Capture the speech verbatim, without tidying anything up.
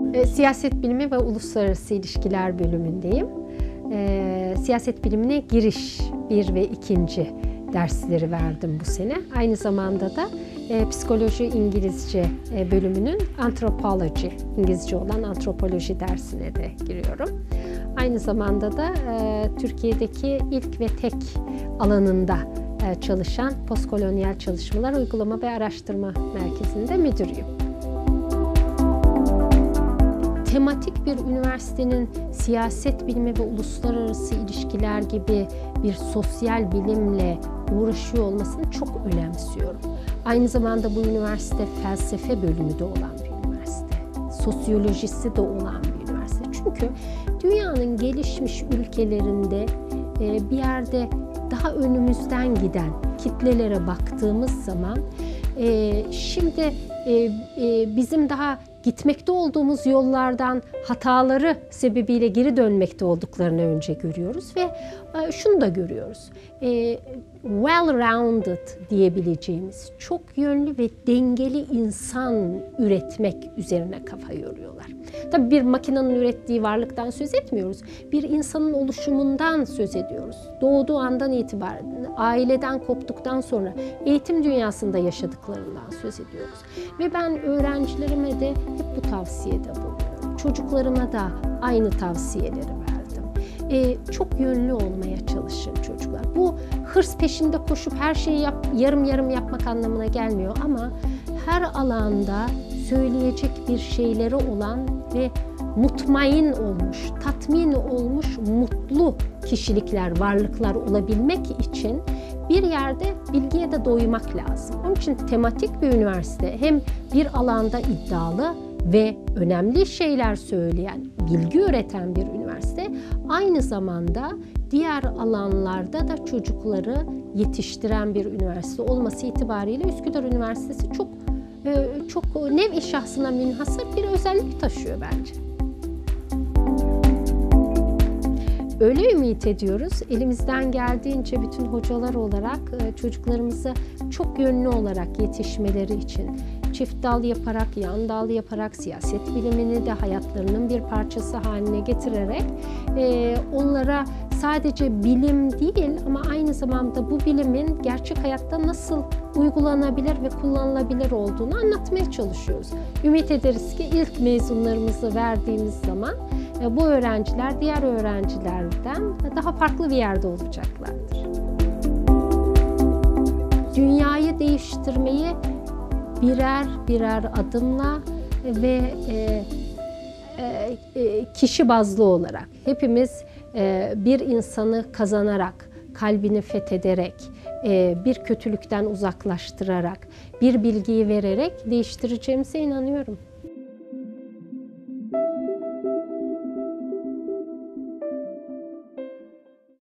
E, siyaset bilimi ve uluslararası ilişkiler bölümündeyim. E, siyaset bilimine giriş bir ve ikinci dersleri verdim bu sene. Aynı zamanda da e, psikoloji İngilizce e, bölümünün anthropology, İngilizce olan antropoloji dersine de giriyorum. Aynı zamanda da e, Türkiye'deki ilk ve tek alanında e, çalışan postkolonyal çalışmalar uygulama ve araştırma merkezinde müdürüyüm. Tematik bir üniversitenin siyaset bilimi ve uluslararası ilişkiler gibi bir sosyal bilimle uğraşıyor olmasını çok önemsiyorum. Aynı zamanda bu üniversite felsefe bölümü de olan bir üniversite, sosyolojisi de olan bir üniversite. Çünkü dünyanın gelişmiş ülkelerinde bir yerde daha önümüzden giden kitlelere baktığımız zaman şimdi bizim daha gitmekte olduğumuz yollardan hataları sebebiyle geri dönmekte olduklarını önce görüyoruz ve şunu da görüyoruz. Well-rounded diyebileceğimiz çok yönlü ve dengeli insan üretmek üzerine kafa yoruyorlar. Tabii bir makinenin ürettiği varlıktan söz etmiyoruz. Bir insanın oluşumundan söz ediyoruz. Doğduğu andan itibaren, aileden koptuktan sonra eğitim dünyasında yaşadıklarından söz ediyoruz. Ve ben öğrencilerime de hep bu tavsiyede bulunuyorum. Çocuklarıma da aynı tavsiyeleri verdim. Ee, çok yönlü olmaya çalışın çocuklar. Bu hırs peşinde koşup her şeyi yap, yarım yarım yapmak anlamına gelmiyor ama her alanda söyleyecek bir şeyleri olan ve mutmain olmuş, tatmin olmuş, mutlu kişilikler, varlıklar olabilmek için bir yerde bilgiye de doymak lazım. Onun için tematik bir üniversite hem bir alanda iddialı ve önemli şeyler söyleyen, bilgi üreten bir üniversite, aynı zamanda diğer alanlarda da çocukları yetiştiren bir üniversite olması itibariyle Üsküdar Üniversitesi çok çok nev-i şahsına münhasır bir özellik taşıyor bence. Öyle ümit ediyoruz, elimizden geldiğince bütün hocalar olarak çocuklarımızı çok yönlü olarak yetişmeleri için çift dal yaparak, yan dal yaparak, siyaset bilimini de hayatlarının bir parçası haline getirerek onlara sadece bilim değil ama aynı zamanda bu bilimin gerçek hayatta nasıl uygulanabilir ve kullanılabilir olduğunu anlatmaya çalışıyoruz. Ümit ederiz ki ilk mezunlarımızı verdiğimiz zaman bu öğrenciler diğer öğrencilerden daha farklı bir yerde olacaklardır. Dünyayı değiştirmeyi birer birer adımla ve e, e, kişi bazlı olarak hepimiz e, bir insanı kazanarak, kalbini fethederek, e, bir kötülükten uzaklaştırarak, bir bilgiyi vererek değiştireceğimize inanıyorum.